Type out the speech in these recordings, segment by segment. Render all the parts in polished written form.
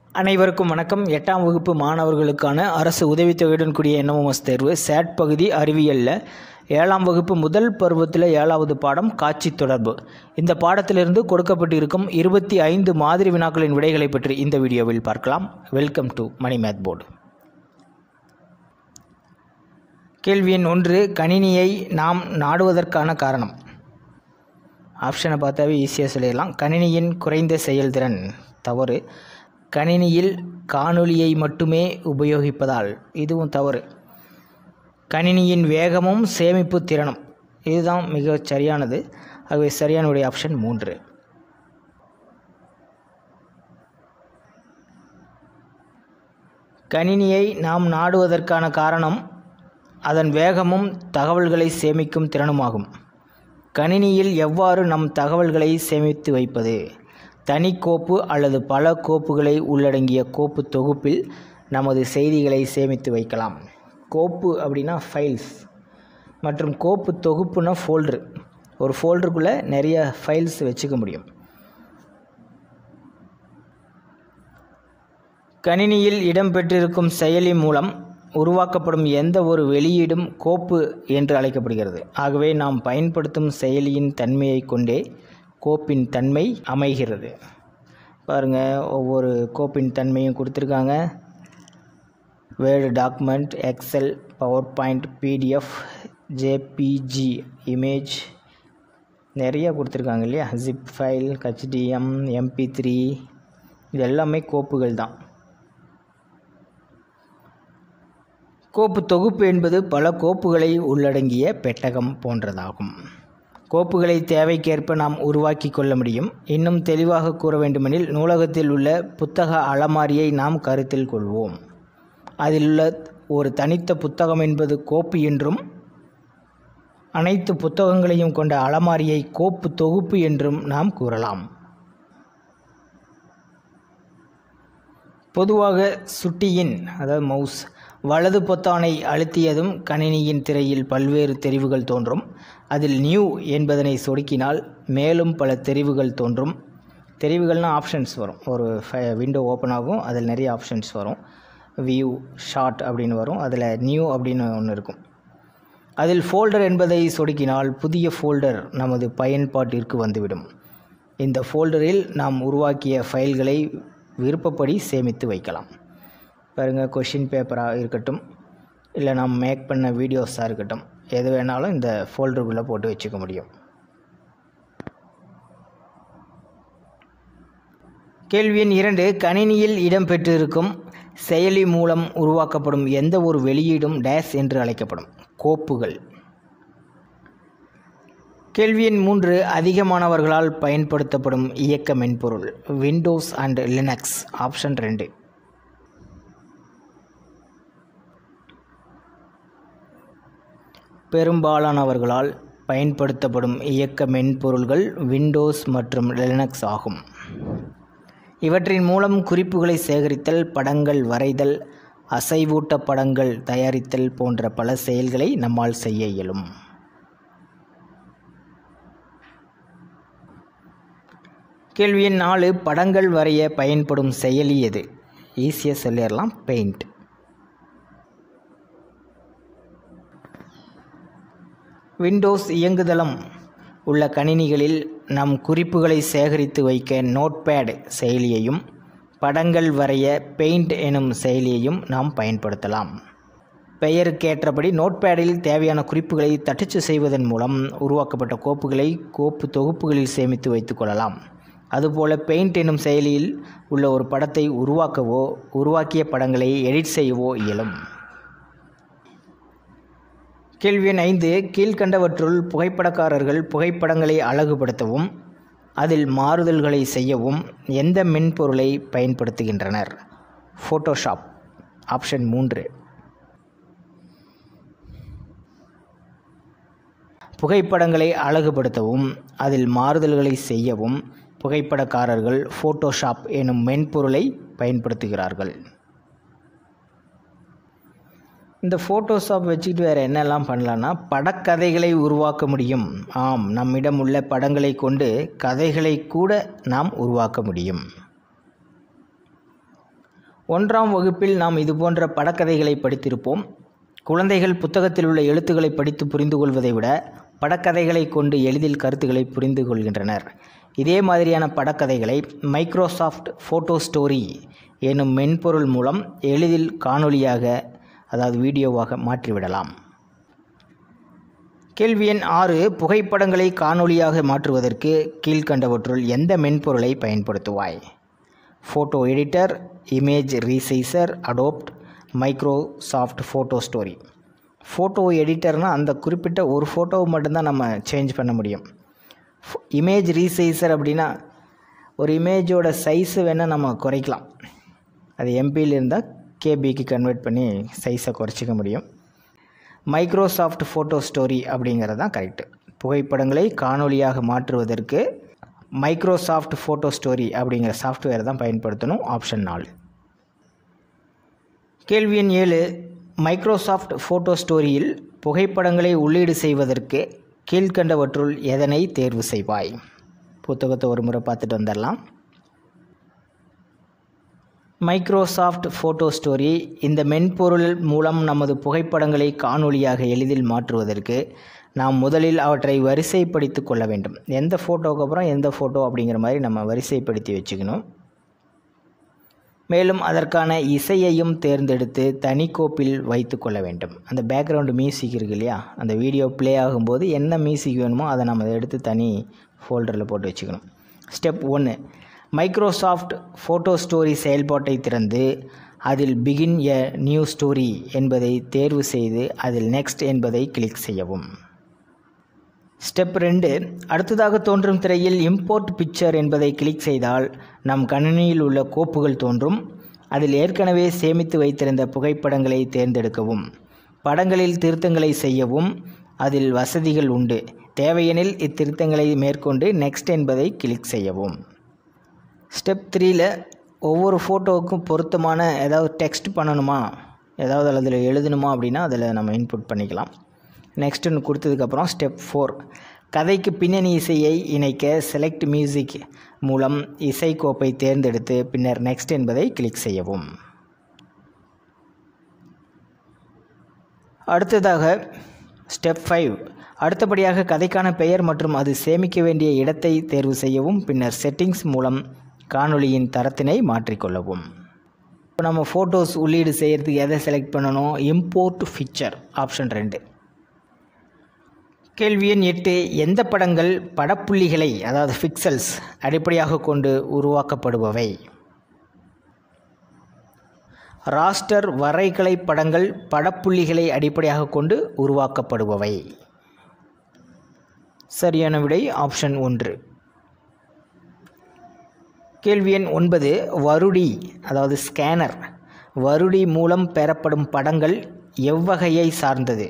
அனைவருக்கும் வணக்கம். 8ஆம் வகுப்பு மாணவர்களுக்கான அரசு உதவித்தொகையுடன் கூடிய என்எம்எஸ் தேர்வு சேட் பகுதி அறிவியலில் 7ஆம் வகுப்பு முதல் பருவத்தில் 7வது பாடம் காட்சி தொடர்பு. இந்த பாடத்திலிருந்து கொடுக்கப்பட்டிருக்கும் 25 மாதிரி வினாக்களின் விடைகளை பற்றி இந்த வீடியோவில் பார்க்கலாம். Welcome to Mani math board. கேள்வி எண் 1, கணினியை நாம் நாடுவதற்கான காரணம். ஆப்ஷனை பார்த்தாவே ஈஸியாக சொல்லிடலாம். கணினியின் குறைந்த செயல்திறன். தவறு. கணினியில் காணொளியை மட்டுமே உபயோகிப்பதால். இதுவும் தவறு. கணினியின் வேகமும் சேமிப்பு திறனும். இதுதான் மிக சரியானது. ஆகவே சரியானுடைய ஆப்ஷன் 3. கணினியை நாம் நாடுவதற்கான காரணம் அதன் வேகமும் தகவல்களை சேமிக்கும் திறனுமாகும். கணினியில் எவ்வாறு நம் தகவல்களை சேமித்து வைப்பது? தனி கோப்பு அல்லது பல கோப்புகளை உள்ளடங்கிய கோப்பு தொகுப்பில் நமது செய்திகளை சேமித்து வைக்கலாம். கோப்பு அப்படின்னா ஃபைல்ஸ் மற்றும் கோப்பு தொகுப்புனா ஃபோல்டர். ஒரு ஃபோல்டருக்குள்ளே நிறைய ஃபைல்ஸ் வச்சுக்க முடியும். கணினியில் இடம்பெற்றிருக்கும் செயலி மூலம் உருவாக்கப்படும் எந்த ஒரு வெளியீடும் கோப்பு என்று அழைக்கப்படுகிறது. ஆகவே நாம் பயன்படுத்தும் செயலியின் தன்மையை கொண்டே கோப்பின் தன்மை அமைகிறது. பாருங்கள், ஒவ்வொரு கோப்பின் தன்மையும் கொடுத்துருக்காங்க. Word document, Excel, PowerPoint, PDF, JPG, image நிறைய கொடுத்துருக்காங்க இல்லையா? ஜிப் ஃபைல், ஹெச்டிஎம், MP3 இது எல்லாமே கோப்புகள் தான். கோப்பு தொகுப்பு என்பது பல கோப்புகளை உள்ளடங்கிய பெட்டகம் போன்றதாகும். கோப்புகளை தேவைக்கேற்ப நாம் உருவாக்கி கொள்ள முடியும். இன்னும் தெளிவாக கூற வேண்டுமெனில், நூலகத்தில் உள்ள புத்தக அலமாரியை நாம் கருத்தில் கொள்வோம். அதில் உள்ள ஒரு தனித்த புத்தகம் என்பது கோப்பு என்றும், அனைத்து புத்தகங்களையும் கொண்ட அலமாரியை கோப்பு தொகுப்பு என்றும் நாம் கூறலாம். பொதுவாக சுட்டியின் அதாவது மவுஸ் வலது பொத்தானை அழுத்தியதும் கணினியின் திரையில் பல்வேறு தெரிவுகள் தோன்றும். அதில் நியூ என்பதனை சொடுக்கினால் மேலும் பல தெரிவுகள் தோன்றும். தெரிவுகள்னால் ஆப்ஷன்ஸ் வரும். ஒரு விண்டோ ஓப்பன் ஆகும், அதில் நிறைய ஆப்ஷன்ஸ் வரும். வியூ, ஷார்ட் அப்படின்னு வரும். அதில் நியூ அப்படின்னு ஒன்று இருக்கும். அதில் ஃபோல்டர் என்பதை சொடுக்கினால் புதிய ஃபோல்டர் நமது பயன்பாட்டிற்கு வந்துவிடும். இந்த ஃபோல்டரில் நாம் உருவாக்கிய ஃபைல்களை விருப்பப்படி சேமித்து வைக்கலாம். பாருங்கள், கொஷின் பேப்பராக இருக்கட்டும், இல்லை நாம் மேக் பண்ண வீடியோஸாக இருக்கட்டும், எது வேணாலும் இந்த ஃபோல்டருக்குள்ளே போட்டு வச்சுக்க முடியும். கேள்வி எண் 2, கணினியில் இடம்பெற்றிருக்கும் செயலி மூலம் உருவாக்கப்படும் எந்த ஒரு வெளியீடும் டேஷ் என்று அழைக்கப்படும். கோப்புகள். கேள்வி எண் 3, அதிகமானவர்களால் பயன்படுத்தப்படும் இயக்க மென்பொருள். Windows and Linux. ஆப்ஷன் 2. பெரும்பாலானவர்களால் பயன்படுத்தப்படும் இயக்க மென்பொருள்கள் விண்டோஸ் மற்றும் லினக்ஸ் ஆகும். இவற்றின் மூலம் குறிப்புகளை சேகரித்தல், படங்கள் வரைதல், அசைவூட்ட படங்கள் தயாரித்தல் போன்ற பல செயல்களை நம்மால் செய்ய இயலும். கேள்வி எண் 4, படங்கள் வரைய பயன்படும் செயலி எது? ஈஸியாக சொல்லிடலாம், பெயிண்ட். விண்டோஸ் இயங்குதளம் உள்ள கணினிகளில் நம் குறிப்புகளை சேகரித்து வைக்க நோட்பேட் செயலியையும், படங்கள் வரைய பெயிண்ட் எனும் செயலியையும் நாம் பயன்படுத்தலாம். பெயருக்கேற்றபடி நோட்பேடில் தேவையான குறிப்புகளை தட்டச்சு செய்வதன் மூலம் உருவாக்கப்பட்ட கோப்புகளை கோப்பு தொகுப்புகளில் சேமித்து வைத்துக் கொள்ளலாம். அதுபோல பெயிண்ட் எனும் செயலியில் உள்ள ஒரு படத்தை உருவாக்கவோ உருவாக்கிய படங்களை எடிட் செய்யவோ இயலும். கேள்வி எண் 5, கீழ்கண்டவற்றுள் புகைப்படக்காரர்கள் புகைப்படங்களை அழகுபடுத்தவும் அதில் மாறுதல்களை செய்யவும் எந்த மென்பொருளை பயன்படுத்துகின்றனர்? ஃபோட்டோஷாப். ஆப்ஷன் 3. புகைப்படங்களை அழகுபடுத்தவும் அதில் மாறுதல்களை செய்யவும் புகைப்படக்காரர்கள் ஃபோட்டோஷாப் எனும் மென்பொருளை பயன்படுத்துகிறார்கள். இந்த ஃபோட்டோஷாப் வச்சுக்கிட்டு வேறு என்னெல்லாம் பண்ணலான்னா, படக்கதைகளை உருவாக்க முடியும். ஆம், நம்மிடம் உள்ள படங்களை கொண்டு கதைகளை கூட நாம் உருவாக்க முடியும். 1ஆம் வகுப்பில் நாம் இதுபோன்ற படக்கதைகளை படித்திருப்போம். குழந்தைகள் புத்தகத்தில் உள்ள எழுத்துக்களை படித்து புரிந்து கொள்வதை விட படக்கதைகளை கொண்டு எளிதில் கருத்துக்களை புரிந்து கொள்கின்றனர். இதே மாதிரியான படக்கதைகளை மைக்ரோசாஃப்ட் ஃபோட்டோ ஸ்டோரி என்னும் மென்பொருள் மூலம் எளிதில் காணொளியாக அதாவது வீடியோவாக மாற்றிவிடலாம். கேள்வி எண் 6. புகைப்படங்களை காணொளியாக மாற்றுவதற்கு கீழ்கண்டவற்றுள் எந்த மென்பொருளை பயன்படுத்துவாய்? Photo editor, image resizer, Adobe, Microsoft photo story. Photo எடிட்டர்னால் அந்த குறிப்பிட்ட ஒரு ஃபோட்டோவை மட்டும்தான் நம்ம சேஞ்ச் பண்ண முடியும். இமேஜ் ரீசைசர் அப்படின்னா ஒரு இமேஜோட சைஸு வேணால் நம்ம குறைக்கலாம். அது எம்பியில் இருந்தால் கேபிக்கு கன்வெர்ட் பண்ணி சைஸை குறைச்சிக்க முடியும். மைக்ரோசாஃப்ட் ஃபோட்டோ ஸ்டோரி அப்படிங்கிறது தான் கரெக்டு. புகைப்படங்களை காணொளியாக மாற்றுவதற்கு மைக்ரோசாஃப்ட் ஃபோட்டோ ஸ்டோரி அப்படிங்கிற சாஃப்ட்வேர் தான் பயன்படுத்தணும். ஆப்ஷன் 4. கேள்வி எண் 7. மைக்ரோசாஃப்ட் ஃபோட்டோ ஸ்டோரியில் புகைப்படங்களை உள்ளீடு செய்வதற்கு கீழ்கண்டவற்றுள் எதனை தேர்வு செய்வாய்? புத்தகத்தை ஒரு முறை பார்த்துட்டு வந்துடலாம். மைக்ரோசாஃப்ட் ஃபோட்டோ ஸ்டோரி இந்த மென்பொருள் மூலம் நமது புகைப்படங்களை காணொளியாக எளிதில் மாற்றுவதற்கு நாம் முதலில் அவற்றை வரிசைப்படுத்தி கொள்ள வேண்டும். எந்த ஃபோட்டோவுக்கு அப்புறம் எந்த ஃபோட்டோ அப்படிங்கிற மாதிரி நம்ம வரிசைப்படுத்தி வச்சுக்கணும். மேலும் அதற்கான இசையையும் தேர்ந்தெடுத்து தனி கோப்பில் வைத்து கொள்ள வேண்டும். அந்த பேக்ரவுண்டு மியூசிக் இருக்கு இல்லையா, அந்த வீடியோ ப்ளே ஆகும்போது என்ன மியூசிக் வேணுமோ அதை நம்ம எடுத்து தனி ஃபோல்டரில் போட்டு வச்சுக்கணும். ஸ்டெப் 1. மைக்ரோசாஃப்ட் ஃபோட்டோ ஸ்டோரி செயல்பாட்டை திறந்து அதில் பிகின் எ நியூ ஸ்டோரி என்பதை தேர்வு செய்து அதில் நெக்ஸ்ட் என்பதை கிளிக் செய்யவும். ஸ்டெப் 2. அடுத்ததாக தோன்றும் திரையில் இம்போர்ட் பிக்சர் என்பதை கிளிக் செய்தால் நம் கணினியில் உள்ள கோப்புகள் தோன்றும். அதில் ஏற்கனவே சேமித்து வைத்திருந்த புகைப்படங்களை தேர்ந்தெடுக்கவும். படங்களில் திருத்தங்களை செய்யவும் அதில் வசதிகள் உண்டு. தேவையெனில் இத்திருத்தங்களை மேற்கொண்டு நெக்ஸ்ட் என்பதை கிளிக் செய்யவும். ஸ்டெப் 3ல் ஒவ்வொரு ஃபோட்டோவுக்கும் பொருத்தமான ஏதாவது டெக்ஸ்ட் பண்ணணுமா, ஏதாவது அதில் எழுதணுமா அப்படின்னா அதில் நம்ம இன்புட் பண்ணிக்கலாம். நெக்ஸ்ட்டுன்னு கொடுத்ததுக்கப்புறம் ஸ்டெப் 4. கதைக்கு பின்னணி இசையை இணைக்க செலக்ட் மியூசிக் மூலம் இசை கோப்பை தேர்ந்தெடுத்து பின்னர் நெக்ஸ்ட் என்பதை கிளிக் செய்யவும். அடுத்ததாக ஸ்டெப் 5. அடுத்தபடியாக கதைக்கான பெயர் மற்றும் அது சேமிக்க வேண்டிய இடத்தை தேர்வு செய்யவும். பின்னர் செட்டிங்ஸ் மூலம் காணொளியின் தரத்தினை மாற்றிக்கொள்ளவும். இப்போ நம்ம ஃபோட்டோஸ் உள்ளீடு செய்கிறதுக்கு எதை செலக்ட் பண்ணணும்? Import picture, option 2. கேள்வி எண் 8. எந்த படங்கள் படப்புள்ளிகளை அதாவது பிக்சல்ஸ் அடிப்படையாக கொண்டு உருவாக்கப்படுபவை? ராஸ்டர் வரைகலை படங்கள் படப்புள்ளிகளை அடிப்படையாக கொண்டு உருவாக்கப்படுபவை. சரியான விடை ஆப்ஷன் 1. கேள்வி எண் 9. வருடி அதாவது ஸ்கேனர் வருடி மூலம் பெறப்படும் படங்கள் எவ்வகையை சார்ந்தது?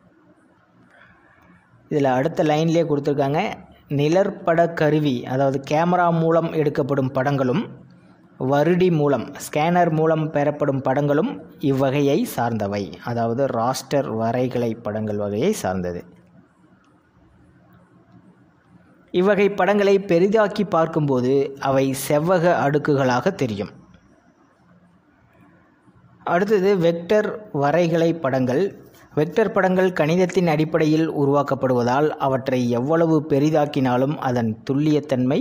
இதில் அடுத்த லைன்லேயே கொடுத்துருக்காங்க. நிழற்பட கருவி அதாவது கேமரா மூலம் எடுக்கப்படும் படங்களும் வருடி மூலம் ஸ்கேனர் மூலம் பெறப்படும் படங்களும் இவ்வகையை சார்ந்தவை. அதாவது ராஸ்டர் வரைகலை படங்கள் வகையை சார்ந்தது. இவ்வகை படங்களை பெரிதாக்கி பார்க்கும்போது அவை செவ்வக அடுக்குகளாக தெரியும். அடுத்தது வெக்டர் வரைகலை படங்கள். வெக்டர் படங்கள் கணிதத்தின் அடிப்படையில் உருவாக்கப்படுவதால் அவற்றை எவ்வளவு பெரிதாக்கினாலும் அதன் துல்லியத்தன்மை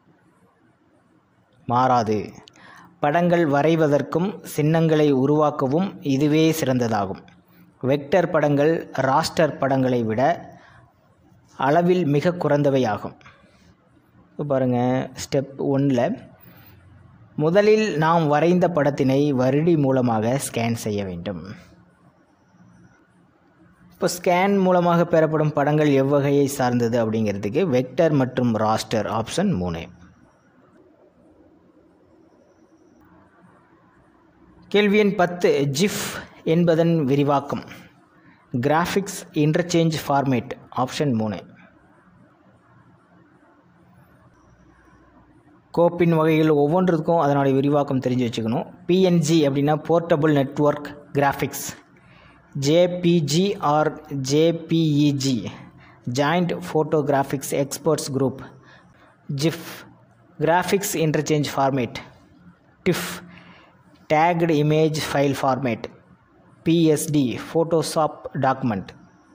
மாறாது. படங்கள் வரைவதற்கும் சின்னங்களை உருவாக்கவும் இதுவே சிறந்ததாகும். வெக்டர் படங்கள் ராஸ்டர் படங்களை விட அளவில் மிக குறைந்தவை ஆகும். பாருங்கள், ஸ்டெப் 1ல் முதலில் நாம் வரைந்த படத்தினை வருடி மூலமாக ஸ்கேன் செய்ய வேண்டும். இப்போ ஸ்கேன் மூலமாக பெறப்படும் படங்கள் எவ்வகையை சார்ந்தது அப்படிங்கிறதுக்கு வெக்டர் மற்றும் ராஸ்டர், ஆப்ஷன் 3. கேள்வி எண் 10. ஜிஃப் என்பதன் விரிவாக்கம்? Graphics interchange format, option 3. கோப்பின் வகைகள் ஒவ்வொன்றுக்கும் அதனுடைய விரிவாக்கம் தெரிஞ்சு வச்சுக்கணும். பிஎன்ஜி அப்படின்னா portable network graphics. JPG or JPEG Joint Photographics Experts Group. GIF Graphics Interchange Format. TIFF tagged image file format PSD Photoshop document.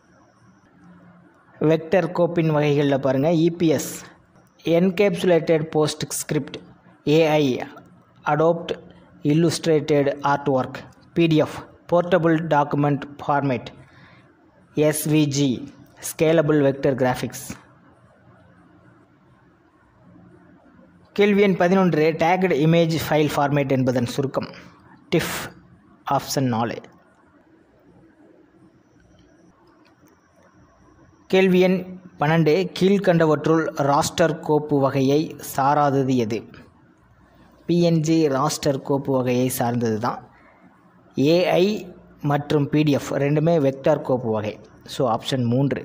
Vector கோப்பின் வகைகளில் பாருங்கள், EPS encapsulated PostScript, AI Adobe illustrated artwork, PDF portable document format, SVG scalable vector graphics. கேள்வி எண் 11 tagged image file format என்பதன் சுருக்கம். TIFF option 4. கேள்வி எண் 12 கீழ்கண்டவற்றுள் ராஸ்டர் கோப்பு வகையை சாராதது எது? PNG ராஸ்டர் கோப்பு வகையை சார்ந்தது தான். AI மற்றும் PDF ரெண்டுமே வெக்டார் கோப்பு வகை. So option 3.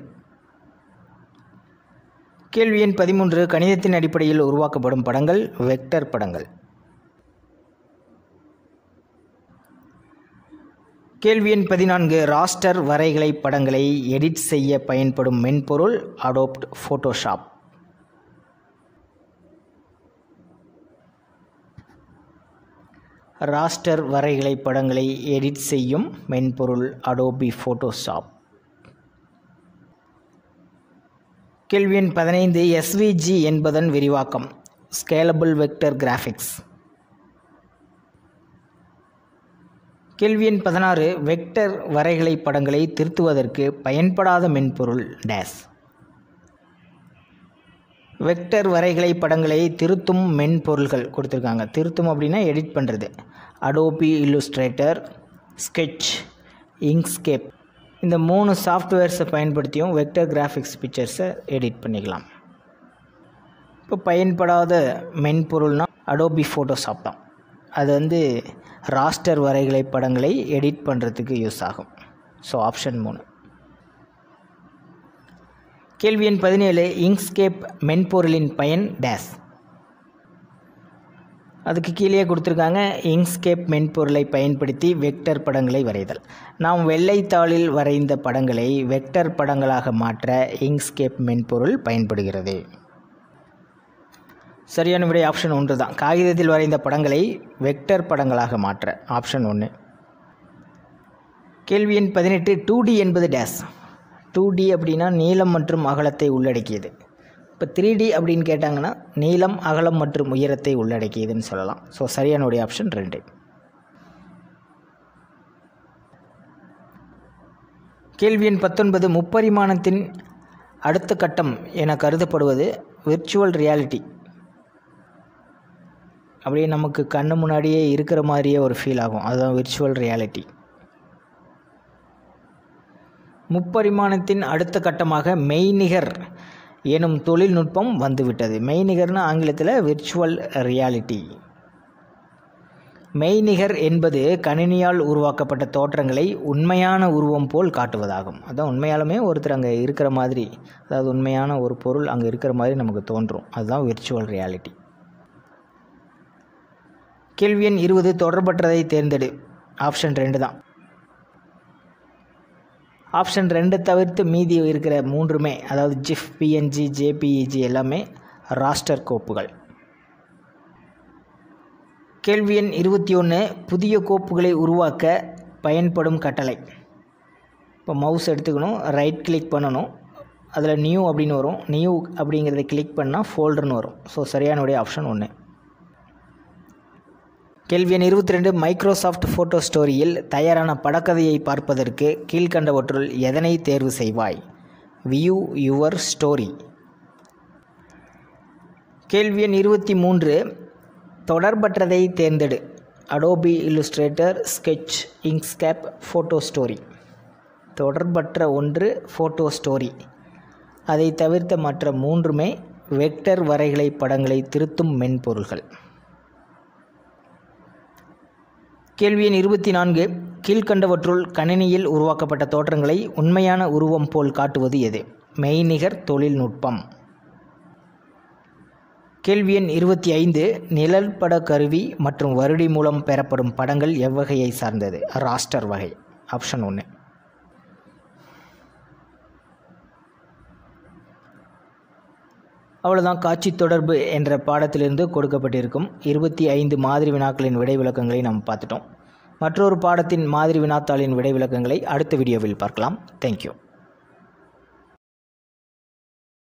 கேள்வி எண் 13 கணிதத்தின் அடிப்படையில் உருவாக்கப்படும் படங்கள் வெக்டர் படங்கள். கேள்வி எண் 14 ராஸ்டர் வரைகலை படங்களை எடிட் செய்ய பயன்படும் மென்பொருள் அடோப்ட் ஃபோட்டோஷாப். ராஸ்டர் வரைகலை படங்களை எடிட் செய்யும் மென்பொருள் அடோபி ஃபோட்டோஷாப். கேள்வி எண் 15 SVG என்பதன் விரிவாக்கம். Scalable vector graphics. கேள்வி எண் 16 வெக்டர் வரைகலை படங்களை திருத்துவதற்கு பயன்படாத மென்பொருள் டேஸ். வெக்டர் வரைகலை படங்களை திருத்தும் மென்பொருள்கள் கொடுத்துருக்காங்க. திருத்தும் அப்படின்னா எடிட் பண்ணுறது. அடோபி இல்லுஸ்ட்ரேட்டர், ஸ்கெட்ச், இங்க்ஸ்கேப் இந்த 3 சாஃப்ட்வேர்ஸை பயன்படுத்தியும் வெக்டர் கிராஃபிக்ஸ் பிக்சர்ஸை எடிட் பண்ணிக்கலாம். இப்போ பயன்படாத மென்பொருள்னால் அடோபி ஃபோட்டோஷாப் தான். அது ராஸ்டர் வரைகலை படங்களை எடிட் பண்ணுறதுக்கு யூஸ் ஆகும். So option 3. கேள்வி எண் 17 இங்க்ஸ்கேப் மென்பொருளின் பயன் டேஸ். அதுக்கு கீழே கொடுத்துருக்காங்க. இங்க்ஸ்கேப் மென்பொருளை பயன்படுத்தி வெக்டர் படங்களை வரைதல். நாம் வெள்ளைத்தாளில் வரைந்த படங்களை வெக்டர் படங்களாக மாற்ற இங்க்ஸ்கேப் மென்பொருள் பயன்படுகிறது. சரியான விடை ஆப்ஷன் 1 தான். காகிதத்தில் வரைந்த படங்களை வெக்டர் படங்களாக மாற்ற ஆப்ஷன் 1. கேள்வி எண் 18 2D என்பது டேஸ். 2D அப்படின்னா நீளம் மற்றும் அகலத்தை உள்ளடக்கியது. இப்போ 3D அப்படின்னு கேட்டாங்கன்னா நீளம், அகலம் மற்றும் உயரத்தை உள்ளடக்கியதுன்னு சொல்லலாம். ஸோ சரியானுடைய ஆப்ஷன் 2. கேள்வி எண் 19 முப்பரிமாணத்தின் அடுத்த கட்டம் என கருதப்படுவது விர்ச்சுவல் ரியாலிட்டி. அப்படியே நமக்கு கண்ணு முன்னாடியே இருக்கிற மாதிரியே ஒரு ஃபீல் ஆகும். அதுதான் விர்ச்சுவல் ரியாலிட்டி. முப்பரிமாணத்தின் அடுத்த கட்டமாக மெய்நிகர் எனும் தொழில்நுட்பம் வந்துவிட்டது. மெய்நிகர்னு ஆங்கிலத்தில் விர்ச்சுவல் ரியாலிட்டி. மெய்நிகர் என்பது கணினியால் உருவாக்கப்பட்ட தோற்றங்களை உண்மையான உருவம் போல் காட்டுவதாகும். அதான் உண்மையாலுமே ஒருத்தர் அங்கே இருக்கிற மாதிரி, அதாவது உண்மையான ஒரு பொருள் அங்கே இருக்கிற மாதிரி நமக்கு தோன்றும். அதுதான் விர்ச்சுவல் ரியாலிட்டி. கேள்வி எண் 20 தொடர்பற்றதை தேர்ந்தெடு. ஆப்ஷன் 2 தான். ஆப்ஷன் 2 தவிர்த்து மீதி இருக்கிற 3மே, அதாவது GIF, PNG, JPEG எல்லாமே ராஸ்டர் கோப்புகள். கேள்வி எண் 21 புதிய கோப்புகளை உருவாக்க பயன்படும் கட்டளை. இப்போ மவுஸ் எடுத்துக்கணும், ரைட் கிளிக் பண்ணணும், அதில் நியூ அப்படின்னு வரும். நியூ அப்படிங்கிறத கிளிக் பண்ணால் ஃபோல்டர்னு வரும். ஸோ சரியானுடைய ஆப்ஷன் 1. கேள்வி எண் 22 மைக்ரோசாஃப்ட் ஃபோட்டோ ஸ்டோரியில் தயாரான படக்கதையை பார்ப்பதற்கு கீழ்கண்டவற்றுள் எதனை தேர்வு செய்வாய்? View your story. கேள்வி எண் 23 தொடர்பற்றதை தேர்ந்தெடு. Adobe Illustrator, Sketch, Inkscape, photo story. தொடர்பற்ற ஒன்று ஃபோட்டோ ஸ்டோரி. அதை தவிர்த்த மற்ற 3மே வெக்டர் வரைகலை படங்களை திருத்தும் மென்பொருள்கள். கேள்வி எண் 24 கீழ்கண்டவற்றுள் கணினியில் உருவாக்கப்பட்ட தோற்றங்களை உண்மையான உருவம் போல் காட்டுவது எது? மெய்நிகர் தொழில்நுட்பம். கேள்வி எண் 25 நிழல் பட கருவி மற்றும் வருடி மூலம் பெறப்படும் படங்கள் எவ்வகையை சார்ந்தது? ராஸ்டர் வகை. ஆப்ஷன் 1. அவ்வளோதான். காட்சி தொடர்பு என்ற பாடத்திலிருந்து கொடுக்கப்பட்டிருக்கும் 25 மாதிரி வினாக்களின் விடை விளக்கங்களை நாம் பார்த்துட்டோம். மற்றொரு பாடத்தின் மாதிரி வினாத்தாளின் விடை விளக்கங்களை அடுத்த வீடியோவில் பார்க்கலாம். தேங்க்யூ.